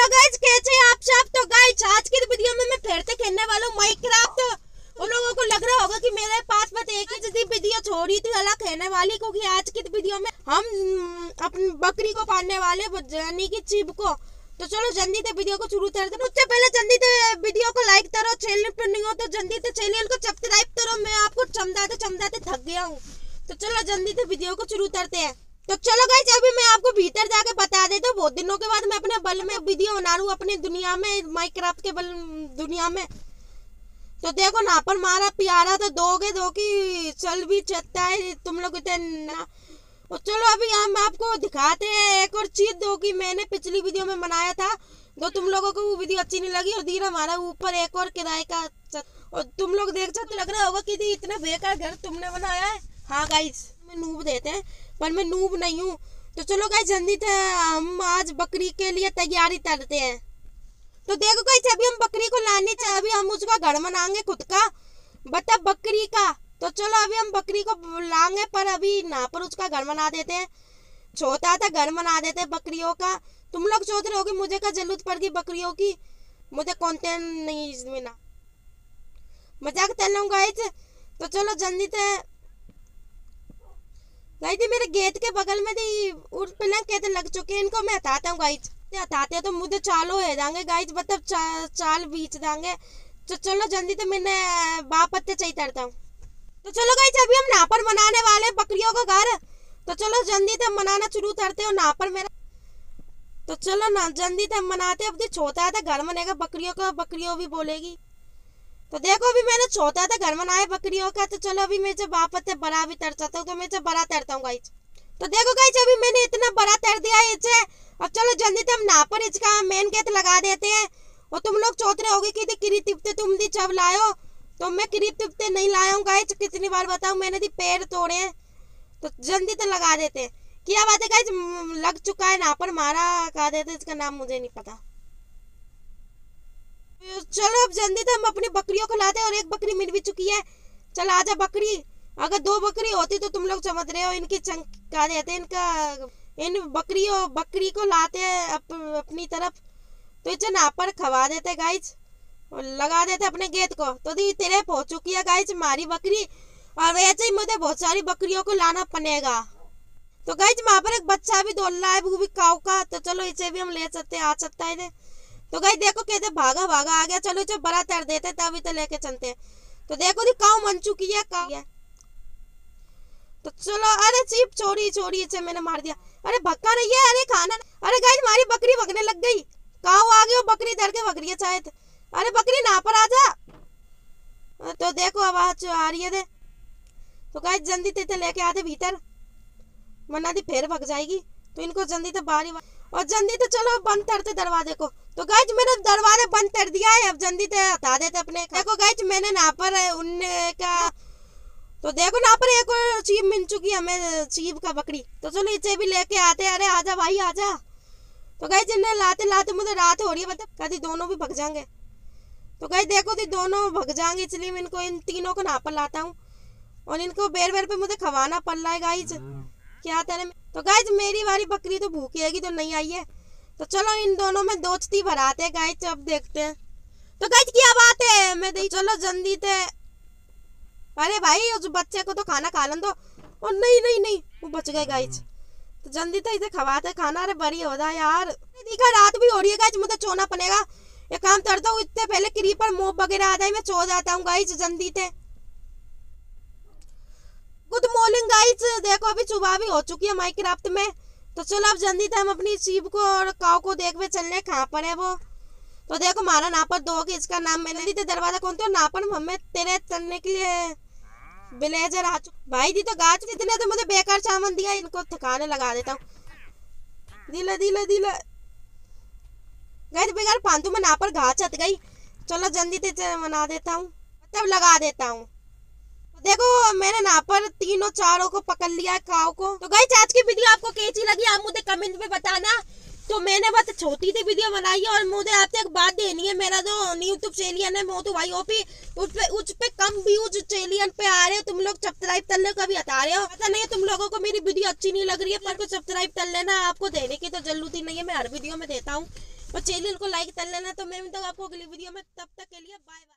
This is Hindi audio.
हेलो गाइस, कैसे आप सब। तो गाइस आज की वीडियो में मैं फिर से खेलने वाला हूँ माइनक्राफ्ट। उन लोगों को लग रहा होगा कि मेरे पास बस एक ही जैसी वीडियो छोड़ी थी अलग खेलने वाली, क्योंकि आज की वीडियो में हम अपनी बकरी को पालने वाले यानी कि चीब को। तो चलो जल्दी से वीडियो को शुरू करते हैं। उससे पहले जल्दी से वीडियो को लाइक करो, चैनल पर नहीं हो तो जल्दी से चैनल को सब्सक्राइब करो। मैं आपको चमदाते थक गया हूँ। तो चलो जल्दी से वीडियो को शुरू करते हैं। तो चलो गाइस अभी मैं आपको भीतर जाके बता देता हूँ। बहुत दिनों के बाद मैं अपने बल में वीडियो बना रहा हूँ अपनी दुनिया में, माइनक्राफ्ट के बल दुनिया में। तो देखो ना पर मारा प्यारा तो दो की चल भी चलता है तुम लोग इतना। तो चलो अभी हम आपको दिखाते हैं एक और चीज दो कि मैंने पिछली वीडियो में बनाया था। तो तुम लोगों को वो वीडियो अच्छी नहीं लगी और धीरे हमारा ऊपर एक और किराए का और तुम लोग देख सकते लग रहा होगा कि इतना बेकार घर तुमने बनाया है। हाँ गाइस मैं नूब देते हैं पर मैं नूब नहीं हूँ। तो चलो गाइस जल्दी से हम आज बकरी के लिए तैयारी करते हैं। तो देखो गाइस अभी हम बकरी को लाने चाहिए, अभी हम उसका घर बनाएंगे खुद का बता बकरी का। तो चलो अभी हम बकरी को लाएंगे पर अभी ना पर उसका घर बना देते हैं, छोटा सा घर बना देते हैं बकरियों का। तुम लोग सोच रहे हो कि मुझे क्या जरूरत पड़ गई बकरियों की, मुझे कंटेंट नहीं इसमें ना मजाक कर रहा हूँ गाइस। तो चलो जल्दी से गाइस मेरे गेट के बगल में थी उस पिलंग कहते लग चुके हैं, इनको मैं हटाता हूँ गाइस। हटाते तो मुझे चालो है जाएंगे गाइस, मतलब चाल बीच देंगे। तो चलो जल्दी से मैंने बाप पत्ते चाहिए करता हूँ। तो चलो गाइस अभी हम नापर बनाने वाले बकरियों का घर। तो चलो जल्दी से बनाना शुरू करते हो नापर मेरा। तो चलो ना जल्दी से बनाते अब छोटा था घर बनेगा बकरियों का, बकरियों भी बोलेगी। तो देखो अभी मैंने छोटा था घर बनाया बकरियों का। तो चलो अभी मैं जब वापस से बड़ा भी तर चाहता हूँ तो मैं जब बड़ा तरता हूँ गाइस। तो देखो गाइस अभी मैंने इतना बड़ा तर दिया है इसे। अब चलो जल्दी से हम नापर इसका मेन गेट लगा देते हैं। और तुम लोग सोच रहे होगे कि किरी तिप्ते तुम दी जब लायो, तो मैं किरी तिप्ते नहीं लाया हूँ गाइस। कितनी बार बताऊँ मैंने दी पेड़ तोड़े हैं। तो जल्दी से लगा देते हैं। क्या बात है गाइस लग चुका है नापर मारा कहा देते, इसका नाम मुझे नहीं पता। चलो अब जल्दी से हम अपनी बकरियों को लाते हैं और एक बकरी मिल भी चुकी है। चल आजा बकरी, अगर दो बकरी होती तो तुम लोग समझ रहे हो इनकी क्या देते हैं इनका, इन बकरी को लाते हैं अपनी तरफ। तो इसे नापर खवा देते गाइस और लगा देते अपने गेट को। तो तेरे पहुंच चुकी है गाइस हमारी बकरी और वैसे ही मुझे बहुत सारी बकरियों को लाना पड़ेगा। तो गाइस वहां पर एक बच्चा भी दौड़ रहा है वो भी काऊ का। तो चलो इसे भी हम ले सकते हैं, आ सकता है। तो गाइस देखो कैसे भागा आ गया। चलो इसे बड़ा कर देते तभी तो लेके चलते हैं। तो देखो काऊ मन चुकी है काऊ। तो चलो अरे चीप चोरी इसे मैंने मार दिया। अरे भक्का रही है, अरे खाना। अरे गाइस हमारी बकरी भगने लग गई, काऊ आ गई और बकरी डर के भग रही है शायद। अरे बकरी ना पर आ जा। तो देखो आवाज आ रही है। तो गाइस जल्दी से लेके आते भीतर मना दी फिर भग जाएगी। तो इनको जल्दी से बारी और जल्दी से चलो बंद करते दरवाजे को। तो गाइस मैंने दरवाजे बंद कर दिया है, अब जल्दी से हटा देते अपने। देखो गाइस मैंने ना पर उनने का। तो देखो ना पर एक और चीब मिल चुकी है हमें, चीब का बकरी। तो चलो इसे भी लेके आते। अरे आजा भाई आजा। तो गाइस इन्हें लाते मुझे रात हो रही है, मतलब कभी दोनों भी भग जाएंगे। तो गाइस देखो दोनों भग जाएंगे, इसलिए मैं इनको इन तीनों को नापर लाता हूँ और इनको बेर पे मुझे खवाना पड़ रहा है गाइस। क्या तरह में। तो गाइस मेरी वाली बकरी तो भूखी है तो नहीं आई है। तो चलो इन दोनों में दोस्ती भराते हैं गाइस, अब देखते हैं। तो गाइस क्या बात है मैं चलो जल्दी से। अरे भाई उस बच्चे को तो खाना खा लन दो। और नहीं वो बच गए गाइस। तो जल्दी से इसे खवाते खाना। अरे बड़ी हो जाए यार, देखा रात भी हो रही है गाइस, मुझे सोना पड़ेगा। एक काम करता हूँ इतने पहले क्रीपर मोब वगैरह आ जाए मैं सो जाता हूँ गाइस जल्दी से। गुड मॉर्निंग गाइस, देखो अभी सुबह भी हो चुकी है माइनक्राफ्ट में। तो चलो अब जल्दी से हम अपनी चीब को और काऊ को देखने चलने कहाँ पर है वो। तो देखो मारा नापर दो कि इसका नाम मैंने दी दरवाजा कौन तो नापर हमें तेरे चलने के लिए विलेजर आ चुका भाई दी। तो गाछ इतने तो मुझे बेकार सामान दिया, इनको ठिकाने लगा देता हूँ। दिला गाइस बेकार फालतू में नापर घास हट गई। चलो जल्दी से बना देता हूँ, तब लगा देता हूँ। देखो मैंने ना पर तीनों चारों को पकड़ लिया काऊ को। तो गाइस आज की वीडियो आपको कैसी लगी आप मुझे कमेंट में बताना। तो मैंने बस छोटी सी वीडियो बनाई है और मुझे आपसे एक बात देनी है। मेरा जो यूट्यूब चैनल है मोटू भाई ओपी उस पे कम व्यूज चैनल पे आ रहे हो, तुम लोग सब्सक्राइब कर लो, कभी हटा रहे हो। ऐसा नहीं है तुम लोगों को मेरी वीडियो अच्छी नहीं लग रही है पर को सब्सक्राइब कर लेना, आपको देने की तो जरूरत ही नहीं है, मैं हर वीडियो में देता हूँ। और चैनल को लाइक कर लेना। तो मैं मिलता हूँ आपको अगली वीडियो में, तब तक के लिए बाय बाय।